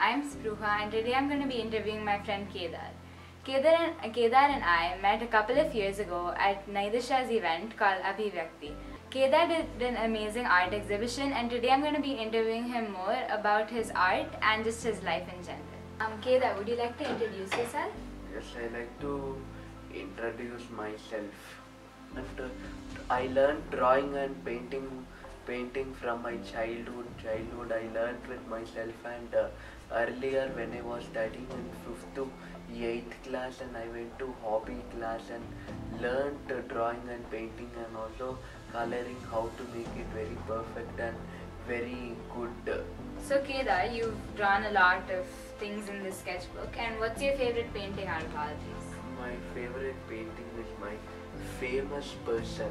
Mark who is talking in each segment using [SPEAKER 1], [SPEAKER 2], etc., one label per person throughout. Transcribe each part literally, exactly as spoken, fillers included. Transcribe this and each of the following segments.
[SPEAKER 1] I'm Spruha and today I'm going to be interviewing my friend Kedar. Kedar and, Kedar and I met a couple of years ago at Nayi Disha's event called Abhivyakti. Kedar did an amazing art exhibition and today I'm going to be interviewing him more about his art and just his life in general. Um, Kedar, would you like to introduce yourself?
[SPEAKER 2] Yes, I like to introduce myself. And uh, I learned drawing and painting painting from my childhood. Childhood I learned with myself, and uh, earlier when I was studying in fifth to eighth class, and I went to hobby class and learned uh, drawing and painting and also coloring, how to make it very perfect and very good.
[SPEAKER 1] So Kedar, you've drawn a lot of things in this sketchbook, and what's your favorite painting out of all of these?
[SPEAKER 2] My favorite painting is my famous person.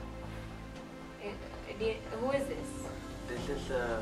[SPEAKER 1] Who is this?
[SPEAKER 2] This is a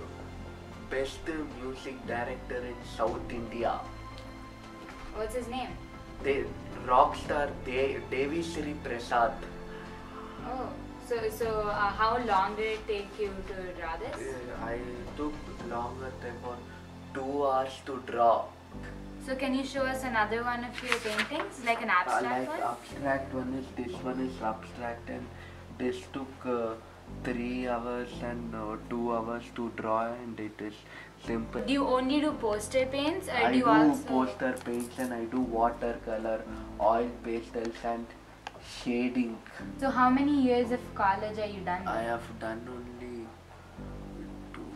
[SPEAKER 2] best music director in South India.
[SPEAKER 1] What's his name?
[SPEAKER 2] The rock star De Devi Sri Prasad.
[SPEAKER 1] Oh, so so uh, how long did it take you to draw this?
[SPEAKER 2] Uh, I took longer time for two hours to draw.
[SPEAKER 1] So can you show us another one of your paintings, like an abstract
[SPEAKER 2] uh, like
[SPEAKER 1] one?
[SPEAKER 2] abstract one is this one is abstract, and this took uh, three hours and uh, two hours to draw, and it is simple.
[SPEAKER 1] Do you only do poster paints, or
[SPEAKER 2] I
[SPEAKER 1] do you
[SPEAKER 2] do
[SPEAKER 1] also
[SPEAKER 2] poster paints, and I do watercolor, oil pastels and shading.
[SPEAKER 1] So how many years of college are you done with?
[SPEAKER 2] I have done only two,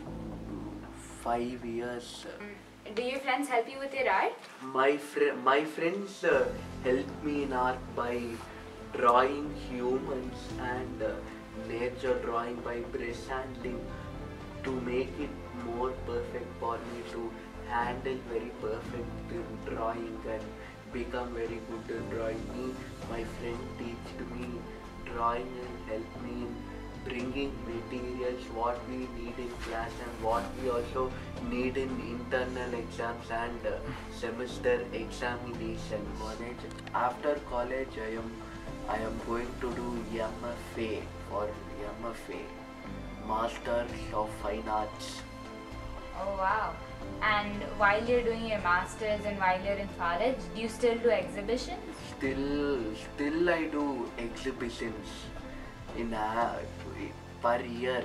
[SPEAKER 2] five years.
[SPEAKER 1] Do your friends help you with your art?
[SPEAKER 2] My fr my friends uh, help me in art by drawing humans and uh, nature, drawing by brush handling to make it more perfect for me to handle very perfect in drawing and become very good in drawing. Me, my friend teached me drawing and helped me in bringing materials what we need in class and what we also need in internal exams and uh, semester examination. College. After college, I am I am going to do M F A for M F A, Masters of Fine Arts.
[SPEAKER 1] Oh wow. And while you're doing your masters and while you're in college, do you still do exhibitions?
[SPEAKER 2] Still, still I do exhibitions in a, per year.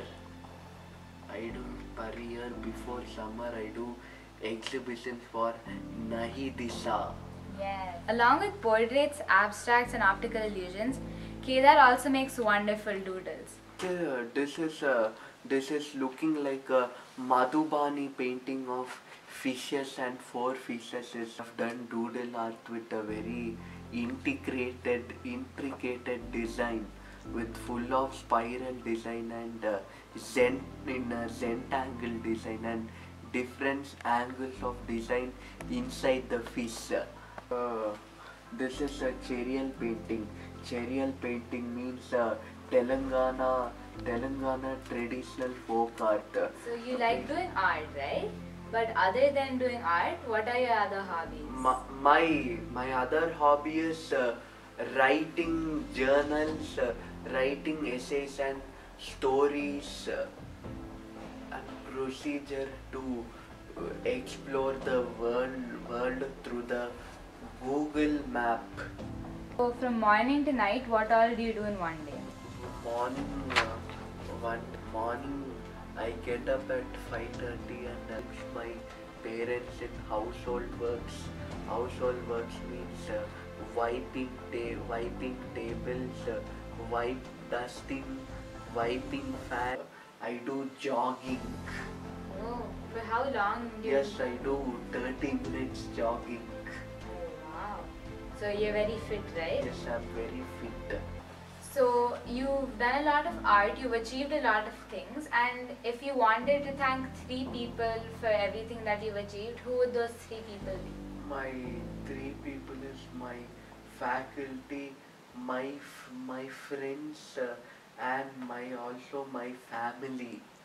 [SPEAKER 2] I do per year. Before summer I do exhibitions for Nayi Disha.
[SPEAKER 1] Yes. Along with portraits, abstracts and optical illusions, Kedar also makes wonderful doodles.
[SPEAKER 2] Uh, this is uh, this is looking like a Madhubani painting of fishes and four fishes. I've done doodle art with a very integrated, intricate design with full of spiral design and uh, zent in a zentangle design and different angles of design inside the fish. Uh, this is a Cherial painting. Cherial painting means uh, Telangana, Telangana traditional folk art.
[SPEAKER 1] So you like doing art, right? But other than doing art, what are your other hobbies?
[SPEAKER 2] My my, my other hobby is uh, writing journals, uh, writing essays and stories, uh, and procedure to uh, explore the world world through the Google map.
[SPEAKER 1] So from morning to night, what all do you do in one day?
[SPEAKER 2] Morning, uh, one morning I get up at five thirty and help my parents in household works. Household works means uh, wiping, ta wiping tables, uh, wipe dusting, wiping fan. I do jogging.
[SPEAKER 1] Oh, for how long do you...
[SPEAKER 2] Yes, I do thirty minutes jogging.
[SPEAKER 1] Oh, wow. So you're very fit, right?
[SPEAKER 2] Yes, I'm very fit.
[SPEAKER 1] So you've done a lot of art, you've achieved a lot of things, and if you wanted to thank three people for everything that you've achieved, who would those three people be?
[SPEAKER 2] My three people is my faculty, my f my friends, uh, and my also my family.